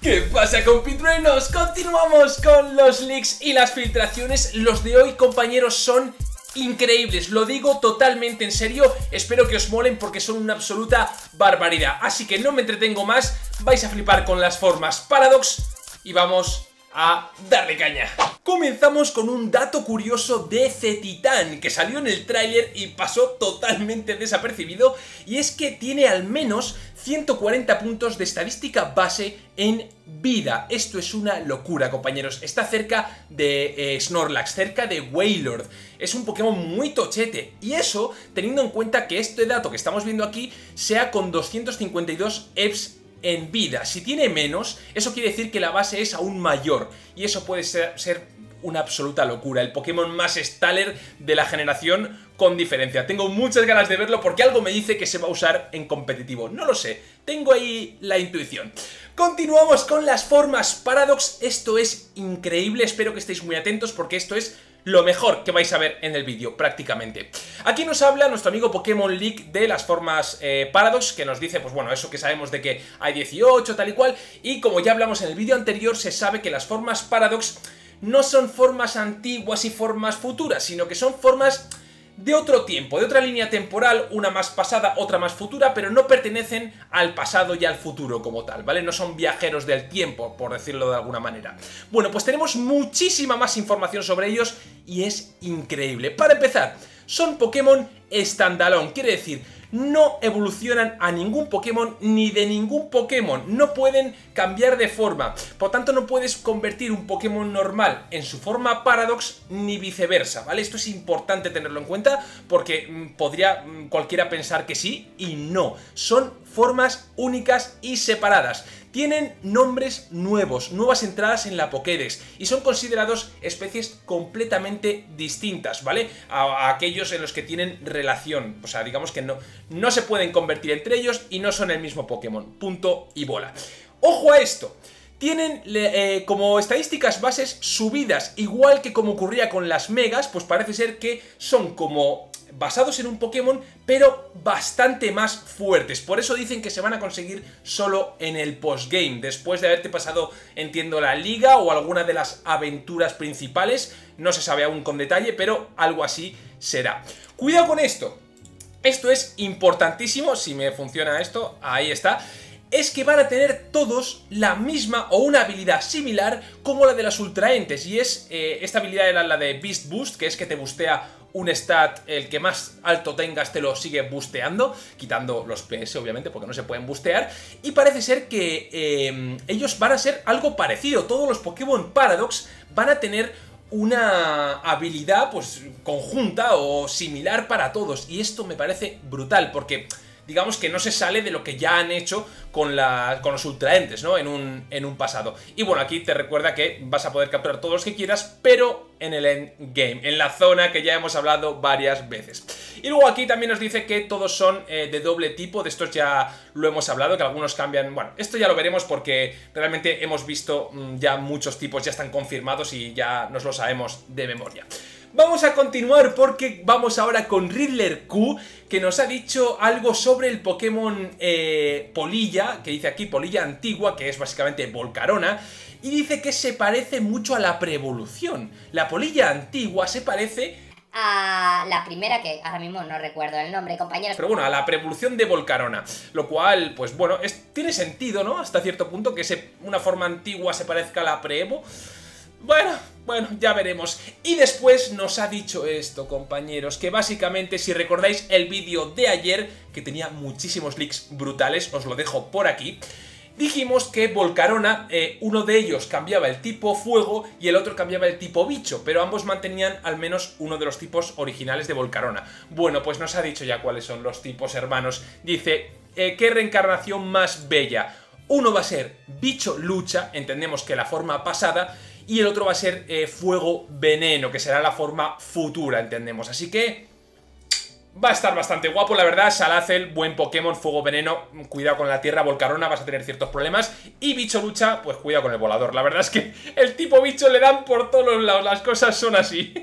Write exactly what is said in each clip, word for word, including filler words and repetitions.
¿Qué pasa, compitruenos? Continuamos con los leaks y las filtraciones. Los de hoy, compañeros, son increíbles, lo digo totalmente en serio. Espero que os molen porque son una absoluta barbaridad. Así que no me entretengo más, vais a flipar con las formas Paradox y vamos a darle caña. Comenzamos con un dato curioso de C-Titan que salió en el tráiler y pasó totalmente desapercibido, y es que tiene al menos ciento cuarenta puntos de estadística base en vida. Esto es una locura, compañeros. Está cerca de eh, Snorlax, cerca de Wailord. Es un Pokémon muy tochete, y eso teniendo en cuenta que este dato que estamos viendo aquí sea con doscientos cincuenta y dos E V S en vida. Si tiene menos, eso quiere decir que la base es aún mayor, y eso puede ser, ser una absoluta locura. El Pokémon más Staller de la generación con diferencia. Tengo muchas ganas de verlo porque algo me dice que se va a usar en competitivo. No lo sé, tengo ahí la intuición. Continuamos con las formas Paradox. Esto es increíble, espero que estéis muy atentos porque esto es lo mejor que vais a ver en el vídeo, prácticamente. Aquí nos habla nuestro amigo Pokémon Leak de las formas eh, Paradox, que nos dice, pues bueno, eso que sabemos de que hay dieciocho, tal y cual, y como ya hablamos en el vídeo anterior, se sabe que las formas Paradox no son formas antiguas y formas futuras, sino que son formas de otro tiempo, de otra línea temporal, una más pasada, otra más futura, pero no pertenecen al pasado y al futuro como tal, ¿vale? No son viajeros del tiempo, por decirlo de alguna manera. Bueno, pues tenemos muchísima más información sobre ellos y es increíble. Para empezar, son Pokémon standalone, quiere decir, no evolucionan a ningún Pokémon ni de ningún Pokémon, no pueden cambiar de forma, por tanto no puedes convertir un Pokémon normal en su forma Paradox ni viceversa, ¿vale? Esto es importante tenerlo en cuenta porque mmm, podría mmm, cualquiera pensar que sí y no, son formas únicas y separadas. Tienen nombres nuevos, nuevas entradas en la Pokédex y son considerados especies completamente distintas, ¿vale? A, a aquellos en los que tienen relación, o sea, digamos que no, no se pueden convertir entre ellos y no son el mismo Pokémon, punto y bola. ¡Ojo a esto! Tienen eh, como estadísticas bases subidas, igual que como ocurría con las megas, pues parece ser que son como basados en un Pokémon, pero bastante más fuertes. Por eso dicen que se van a conseguir solo en el postgame, después de haberte pasado, entiendo, la liga o alguna de las aventuras principales. No se sabe aún con detalle, pero algo así será. Cuidado con esto. Esto es importantísimo, si me funciona esto, ahí está. Es que van a tener todos la misma o una habilidad similar como la de las ultraentes, y es, eh, esta habilidad era la de Beast Boost, que es que te boostea un stat, el que más alto tengas te lo sigue boosteando, quitando los P S obviamente porque no se pueden boostear, y parece ser que eh, ellos van a ser algo parecido. Todos los Pokémon Paradox van a tener una habilidad pues conjunta o similar para todos, y esto me parece brutal porque digamos que no se sale de lo que ya han hecho con, la, con los ultraentes, ¿no? En un, en un pasado. Y bueno, aquí te recuerda que vas a poder capturar todos los que quieras, pero en el endgame, en la zona que ya hemos hablado varias veces. Y luego aquí también nos dice que todos son eh, de doble tipo, de estos ya lo hemos hablado, que algunos cambian. Bueno, esto ya lo veremos porque realmente hemos visto mmm, ya muchos tipos, ya están confirmados y ya nos lo sabemos de memoria. Vamos a continuar porque vamos ahora con Riddler Q, que nos ha dicho algo sobre el Pokémon eh, Polilla, que dice aquí Polilla antigua, que es básicamente Volcarona, y dice que se parece mucho a la pre-evolución. La Polilla antigua se parece a la primera, que ahora mismo no recuerdo el nombre, compañeros. Pero bueno, a la pre-evolución de Volcarona, lo cual, pues bueno, es, tiene sentido, ¿no? Hasta cierto punto que se, una forma antigua se parezca a la pre-evo. Bueno, bueno, ya veremos. Y después nos ha dicho esto, compañeros, que básicamente, si recordáis el vídeo de ayer, que tenía muchísimos leaks brutales, os lo dejo por aquí, dijimos que Volcarona, eh, uno de ellos cambiaba el tipo fuego y el otro cambiaba el tipo bicho, pero ambos mantenían al menos uno de los tipos originales de Volcarona. Bueno, pues nos ha dicho ya cuáles son los tipos hermanos. Dice, eh, ¿qué reencarnación más bella? Uno va a ser bicho lucha, entendemos que la forma pasada, y el otro va a ser eh, fuego veneno, que será la forma futura, entendemos. Así que va a estar bastante guapo, la verdad. Salazzle, buen Pokémon, fuego veneno, cuidado con la tierra. Volcarona, vas a tener ciertos problemas. Y bicho lucha, pues cuidado con el volador. La verdad es que el tipo bicho le dan por todos los lados, las cosas son así.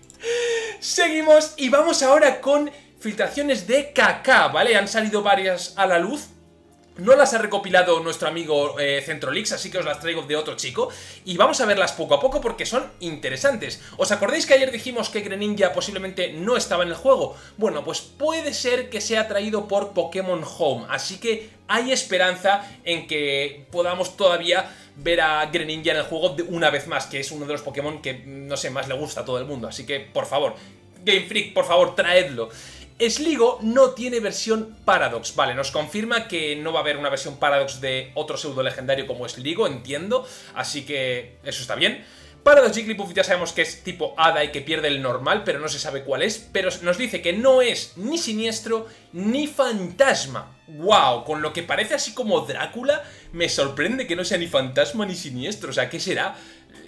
Seguimos y vamos ahora con filtraciones de Kaká, ¿vale? Han salido varias a la luz. No las ha recopilado nuestro amigo eh, Centrolix, así que os las traigo de otro chico. Y vamos a verlas poco a poco porque son interesantes. ¿Os acordáis que ayer dijimos que Greninja posiblemente no estaba en el juego? Bueno, pues puede ser que sea traído por Pokémon Home. Así que hay esperanza en que podamos todavía ver a Greninja en el juego de una vez más, que es uno de los Pokémon que, no sé, más le gusta a todo el mundo. Así que, por favor, Game Freak, por favor, traedlo. Sligo no tiene versión Paradox, vale, nos confirma que no va a haber una versión Paradox de otro pseudo legendario como Sligo, entiendo, así que eso está bien. Paradox Jigglypuff ya sabemos que es tipo Hada y que pierde el normal, pero no se sabe cuál es, pero nos dice que no es ni siniestro ni fantasma. ¡Wow! Con lo que parece así como Drácula, me sorprende que no sea ni fantasma ni siniestro, o sea, ¿qué será?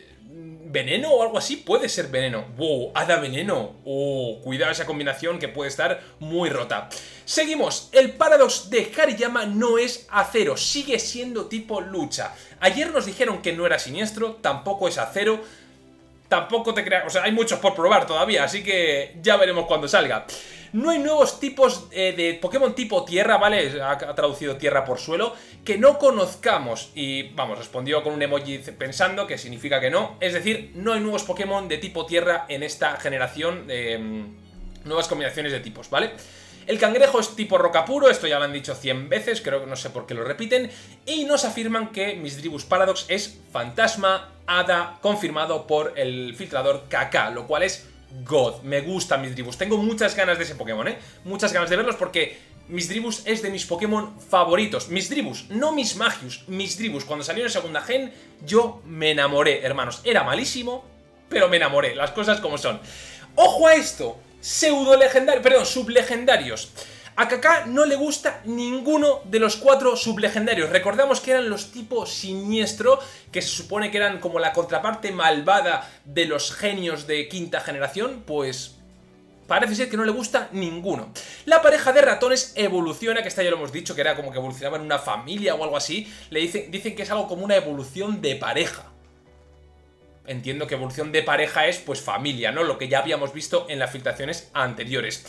¿Veneno o algo así? Puede ser veneno. ¡Wow! ¡Hada veneno! ¡Oh! Cuidado esa combinación que puede estar muy rota. Seguimos. El Paradox de Hariyama no es acero. Sigue siendo tipo lucha. Ayer nos dijeron que no era siniestro. Tampoco es acero. Tampoco te creas... O sea, hay muchos por probar todavía. Así que ya veremos cuando salga. No hay nuevos tipos eh, de Pokémon tipo tierra, ¿vale? Ha, ha traducido tierra por suelo, que no conozcamos. Y, vamos, respondió con un emoji pensando que significa que no. Es decir, no hay nuevos Pokémon de tipo tierra en esta generación. Eh, nuevas combinaciones de tipos, ¿vale? El cangrejo es tipo roca puro, esto ya lo han dicho cien veces, creo que no sé por qué lo repiten. Y nos afirman que Misdreavus Paradox es fantasma, hada, confirmado por el filtrador K K, lo cual es God. Me gusta Misdreavus, tengo muchas ganas de ese Pokémon, ¿eh? Muchas ganas de verlos porque Misdreavus es de mis Pokémon favoritos. Misdreavus, no Mismagius, Misdreavus. Cuando salió en segunda gen, yo me enamoré, hermanos. Era malísimo, pero me enamoré, las cosas como son. ¡Ojo a esto! Pseudo legendarios, perdón, sublegendarios. A Kaká no le gusta ninguno de los cuatro sublegendarios. Recordamos que eran los tipos siniestro, que se supone que eran como la contraparte malvada de los genios de quinta generación, pues parece ser que no le gusta ninguno. La pareja de ratones evoluciona, que esta ya lo hemos dicho, que era como que evolucionaba en una familia o algo así. Le dicen, dicen que es algo como una evolución de pareja. Entiendo que evolución de pareja es, pues, familia, ¿no? Lo que ya habíamos visto en las filtraciones anteriores.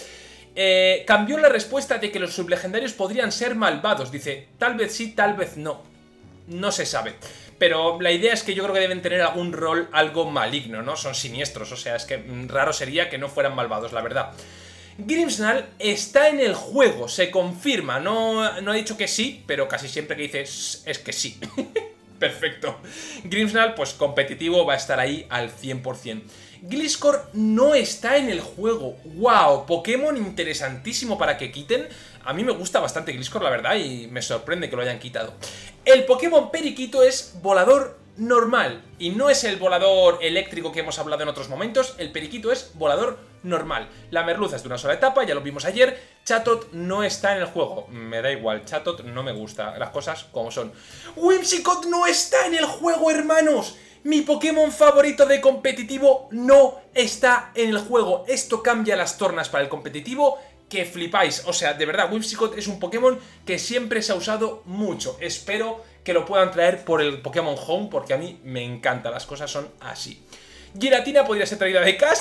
Eh, cambió la respuesta de que los sublegendarios podrían ser malvados. Dice, tal vez sí, tal vez no. No se sabe. Pero la idea es que yo creo que deben tener algún rol algo maligno, ¿no? Son siniestros, o sea, es que raro sería que no fueran malvados, la verdad. Grimmsnarl está en el juego, se confirma. No, no ha dicho que sí, pero casi siempre que dice es que sí. Perfecto. Grimmsnarl, pues competitivo, va a estar ahí al cien por cien. Gliscor no está en el juego. ¡Wow! Pokémon interesantísimo para que quiten. A mí me gusta bastante Gliscor, la verdad, y me sorprende que lo hayan quitado. El Pokémon Periquito es volador normal. Y no es el volador eléctrico que hemos hablado en otros momentos. El Periquito es volador normal. La merluza es de una sola etapa, ya lo vimos ayer. Chatot no está en el juego. Me da igual, Chatot no me gusta. Las cosas como son. Whimsicott no está en el juego, hermanos. Mi Pokémon favorito de competitivo no está en el juego. Esto cambia las tornas para el competitivo que flipáis. O sea, de verdad, Whimsicott es un Pokémon que siempre se ha usado mucho. Espero que lo puedan traer por el Pokémon Home porque a mí me encanta. Las cosas son así. Giratina podría ser traída de casa.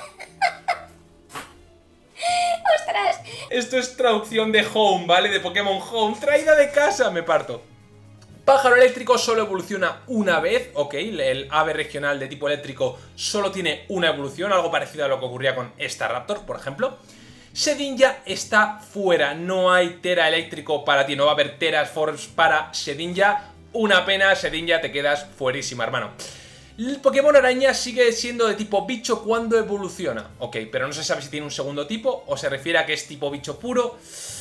¡Ostras! Esto es traducción de Home, ¿vale? De Pokémon Home. Traída de casa, me parto. Pájaro eléctrico solo evoluciona una vez, ok, el ave regional de tipo eléctrico solo tiene una evolución, algo parecido a lo que ocurría con Staraptor, por ejemplo. Shedinja está fuera, no hay Tera eléctrico para ti, no va a haber Tera Force para Shedinja. Una pena, Shedinja, te quedas fuerísima, hermano. El Pokémon araña sigue siendo de tipo bicho cuando evoluciona, ok, pero no se sabe si tiene un segundo tipo o se refiere a que es tipo bicho puro.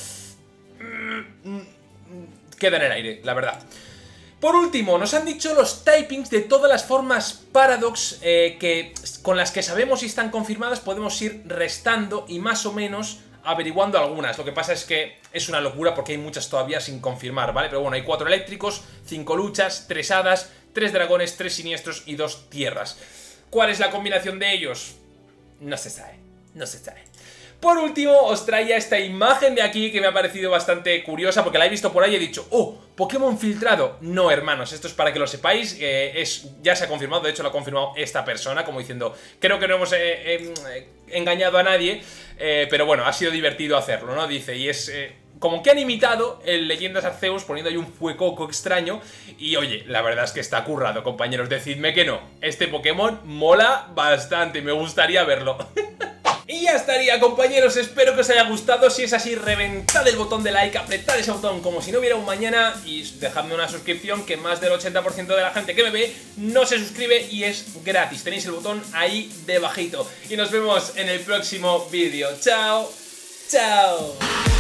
Queda en el aire, la verdad. Por último, nos han dicho los typings de todas las formas Paradox eh, que, con las que sabemos si están confirmadas, podemos ir restando y más o menos averiguando algunas. Lo que pasa es que es una locura porque hay muchas todavía sin confirmar, ¿vale? Pero bueno, hay cuatro eléctricos, cinco luchas, tres hadas, tres dragones, tres siniestros y dos tierras. ¿Cuál es la combinación de ellos? No se sabe, no se sabe. Por último, os traía esta imagen de aquí que me ha parecido bastante curiosa porque la he visto por ahí y he dicho, ¡oh! ¿Pokémon filtrado? No, hermanos, esto es para que lo sepáis, eh, es, ya se ha confirmado, de hecho lo ha confirmado esta persona, como diciendo, creo que no hemos eh, eh, engañado a nadie, eh, pero bueno, ha sido divertido hacerlo, ¿no? Dice, y es... Eh, como que han imitado el Leyendas Arceus poniendo ahí un fuecoco extraño. Y oye, la verdad es que está currado, compañeros, decidme que no. Este Pokémon mola bastante, me gustaría verlo. Y ya estaría, compañeros, espero que os haya gustado. Si es así, reventad el botón de like, apretad ese botón como si no hubiera un mañana y dejadme una suscripción, que más del ochenta por ciento de la gente que me ve no se suscribe y es gratis. Tenéis el botón ahí debajito. Y nos vemos en el próximo vídeo. ¡Chao! ¡Chao!